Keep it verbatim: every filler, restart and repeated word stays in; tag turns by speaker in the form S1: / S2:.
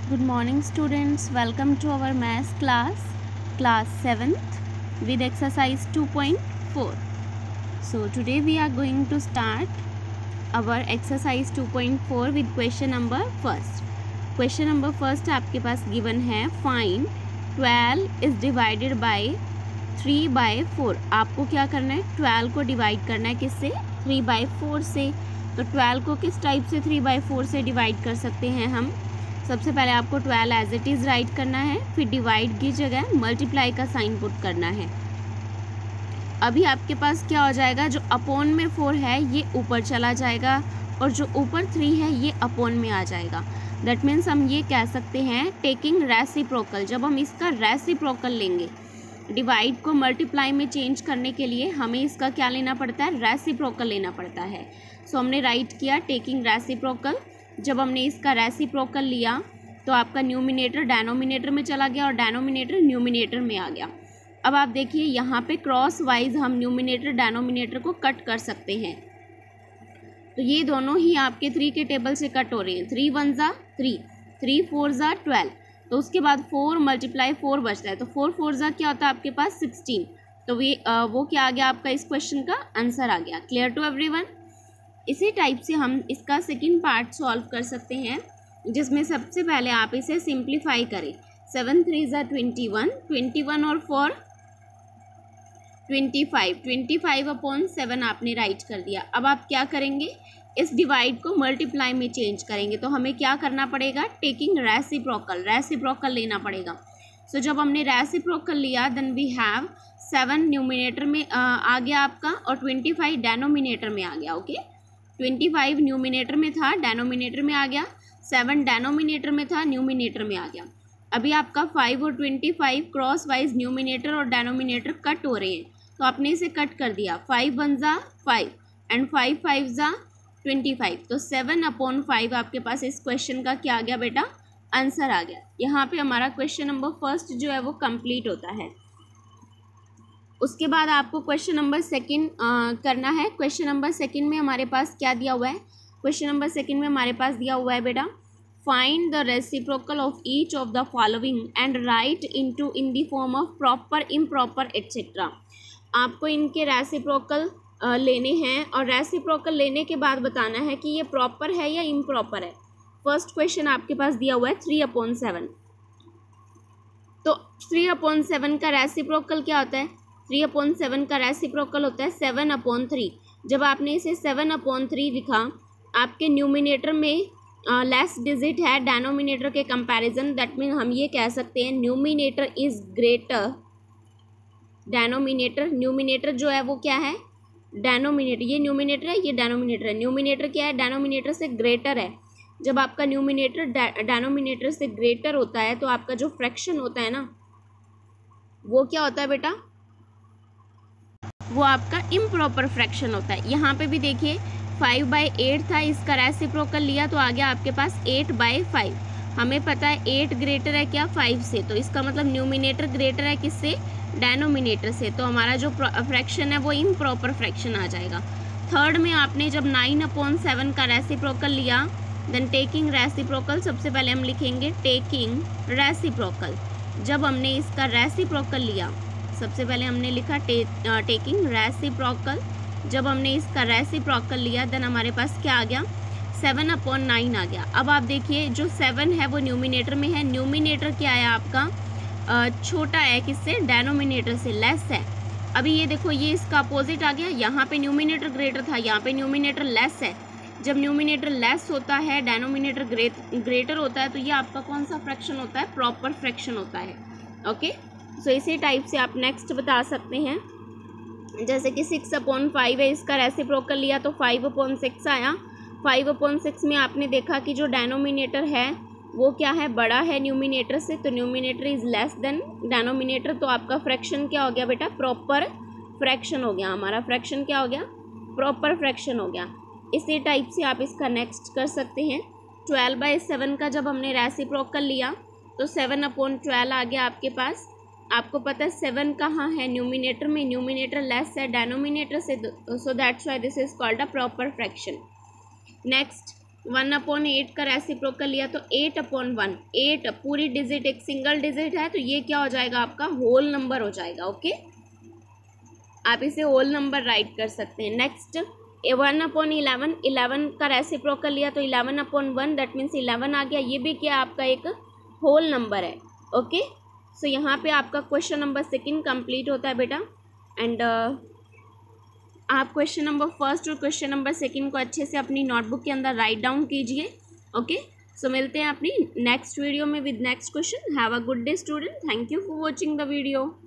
S1: Good morning students, welcome to our maths class, class seventh with exercise two point four. So today we are going to start our exercise two point four with question number first. Question number first आपके पास given है find twelve is divided by three by four. आपको क्या करना है, twelve को divide करना है किससे, three by four से. तो twelve को किस टाइप से three by four से divide कर सकते हैं हम. सबसे पहले आपको twelve as it is write करना है, फिर डिवाइड की जगह मल्टीप्लाई का साइन पुट करना है. अभी आपके पास क्या हो जाएगा, जो अपॉन में फोर है ये ऊपर चला जाएगा और जो ऊपर थ्री है ये अपॉन में आ जाएगा. दैट मीन्स हम ये कह सकते हैं टेकिंग रेसिप्रोकल. जब हम इसका रेसिप्रोकल लेंगे, डिवाइड को मल्टीप्लाई में चेंज करने के लिए हमें इसका क्या लेना पड़ता है, रेसिप्रोकल लेना पड़ता है. सो so, हमने राइट किया टेकिंग रेसिप्रोकल. जब हमने इसका रेसिप्रोकल लिया तो आपका न्यूमिनेटर डेनोमिनेटर में चला गया और डेनोमिनेटर न्यूमिनेटर में आ गया. अब आप देखिए यहाँ पे क्रॉस वाइज हम न्यूमिनेटर डेनोमिनेटर को कट कर सकते हैं. तो ये दोनों ही आपके थ्री के टेबल से कट हो रहे हैं. थ्री वन ज़ा थ्री, थ्री फोर ज़ा ट्वेल्व. तो उसके बाद फोर मल्टीप्लाई फोर बचता है. तो फोर फोर ज़ा क्या होता है आपके पास सिक्सटीन. तो वे वो क्या आ गया आपका, इस क्वेश्चन का आंसर आ गया. Clear to everyone. इसी टाइप से हम इसका सेकंड पार्ट सॉल्व कर सकते हैं, जिसमें सबसे पहले आप इसे सिंप्लीफाई करें. सेवन थ्री ज़ा ट्वेंटी वन, ट्वेंटी वन और four twenty five, twenty five upon seven आपने राइट कर दिया. अब आप क्या करेंगे, इस डिवाइड को मल्टीप्लाई में चेंज करेंगे. तो हमें क्या करना पड़ेगा, टेकिंग रेसिप्रोकल, रेसिप्रोकल लेना पड़ेगा. सो so, जब हमने रेसिप्रोकल लिया then we have seven numerator में आ, आ गया आपका और ट्वेंटी फाइव डेनोमिनेटर में आ गया. ओके, ट्वेंटी फाइव न्यूमिनेटर में था, डेनोमिनेटर में आ गया. सेवन डेनोमिनेटर में था, न्यूमिनेटर में आ गया. अभी आपका फाइव और twenty five cross wise numerator और डेनोमिनेटर कट हो रहे हैं, तो आपने इसे कट कर दिया. फाइव वन ज़ा फाइव एंड फाइव फाइव ज़ा ट्वेंटी फाइव. तो सेवन अपॉन फाइव आपके पास इस क्वेश्चन का क्या आ गया बेटा, आंसर आ गया. यहाँ पे हमारा क्वेश्चन नंबर फर्स्ट जो है वो कंप्लीट होता है. उसके बाद आपको क्वेश्चन नंबर सेकंड करना है. क्वेश्चन नंबर सेकंड में हमारे पास क्या दिया हुआ है, क्वेश्चन नंबर सेकंड में हमारे पास दिया हुआ है बेटा find the reciprocal of each of the following and write into in the form of proper, improper etcetera. आपको इनके रेसिप्रोकल लेने हैं और रेसिप्रोकल लेने के बाद बताना है कि ये प्रॉपर है या इम्प्रॉपर है. फर्स्ट क्वेश्चन आपके पास दिया हुआ है थ्री अपॉन सेवन. तो थ्री अपॉन सेवन का रेसिप्रोकल क्या होता है, थ्री अपॉन सेवन का रेसिप्रोकल होता है सेवन अपॉन थ्री. जब आपने इसे सेवन अपॉन थ्री लिखा, आपके न्यूमिनेटर में लेस डिजिट है डेनोमिनेटर के कंपैरिजन. दैट मीन हम ये कह सकते हैं numerator is greater denominator. Numerator जो है वो क्या है, डेनोमिनेटर. ये न्यूमिनेटर है, ये डेनोमिनेटर है. न्यूमिनेटर क्या है, डेनोमिनेटर से ग्रेटर है. जब आपका न्यूमिनेटर डेनोमिनेटर से ग्रेटर होता है तो आपका जो फ्रैक्शन होता है ना, वो क्या होता है बेटा, वो आपका इम्प्रॉपर फ्रैक्शन होता है. यहाँ पे भी देखिए फाइव बाई एट था, इसका रेसिप्रोकल लिया तो आ गया आपके पास एट बाई फाइव. हमें पता है एट ग्रेटर है क्या, फाइव से. तो इसका मतलब न्यूमिनेटर ग्रेटर है किससे, डेनोमिनेटर से. तो हमारा जो फ्रैक्शन है वो इम्प्रॉपर फ्रैक्शन आ जाएगा. थर्ड में आपने जब नाइन अपॉन सेवन का रेसिप्रोकल लिया देन टेकिंग रेसिप्रोकल. सबसे पहले हम लिखेंगे टेकिंग रेसिप्रोकल. जब हमने इसका रेसिप्रोकल लिया, सबसे पहले हमने लिखा टे, टेकिंग रेसिप्रोकल. जब हमने इसका रेसिप्रोकल लिया देन हमारे पास क्या आ गया, सेवन अपॉन नाइन आ गया. अब आप देखिए जो सेवन है वो न्यूमिनेटर में है. न्यूमिनेटर क्या है आपका, छोटा है किससे, डेनोमिनेटर से, लेस है. अभी ये देखो ये इसका अपोजिट आ गया. यहाँ पे न्यूमिनेटर ग्रेटर था, यहाँ पे न्यूमिनेटर लेस है. जब न्यूमिनेटर लेस होता है, डेनोमिनेटर ग्रेट ग्रेटर होता है, तो ये आपका कौन सा फ्रैक्शन होता है, प्रॉपर फ्रैक्शन होता है. ओके, सो so, इसी टाइप से आप नेक्स्ट बता सकते हैं. जैसे कि सिक्स अपॉन फाइव है, इसका रेसिप्रोकल लिया तो फाइव अपॉन सिक्स आया. फाइव अपॉन सिक्स में आपने देखा कि जो डेनोमिनेटर है वो क्या है, बड़ा है न्यूमिनेटर से. तो numerator is less than denominator. तो आपका फ्रैक्शन क्या हो गया बेटा, प्रॉपर फ्रैक्शन हो गया. हमारा फ्रैक्शन क्या हो गया, प्रॉपर फ्रैक्शन हो गया. इसी टाइप से आप इसका नेक्स्ट कर सकते हैं. ट्वेल्व बाई सेवन का जब हमने रेसिप्रोकल लिया तो सेवन अपॉन ट्वेल्व आ गया आपके पास. आपको पता है सेवन कहाँ है, न्यूमिनेटर में. न्यूमिनेटर लेस है डेनोमिनेटर से, so that's why this is called a proper fraction. Next one upon eight का रेसिप्रोकल लिया तो एट अपॉन वन, एट पूरी डिजिट एक सिंगल डिजिट है तो ये क्या हो जाएगा आपका होल नंबर हो जाएगा। ओके, आप इसे होल नंबर राइट कर सकते हैं। Next one upon eleven, eleven का रेसिप्रोकल लिया तो eleven upon one, that means eleven आ गया, ये भी क्या आपका एक होल नंबर है। ओके, सो यहाँ पे आपका क्वेश्चन नंबर सेकंड कंप्लीट होता है बेटा। एंड uh, आप क्वेश्चन नंबर फर्स्ट और क्वेश्चन नंबर सेकंड को अच्छे से अपनी नोटबुक के अंदर राइट डाउन कीजिए। ओके, सो मिलते हैं अपनी नेक्स्ट वीडियो में with next question. Have a good day student, thank you for watching the video.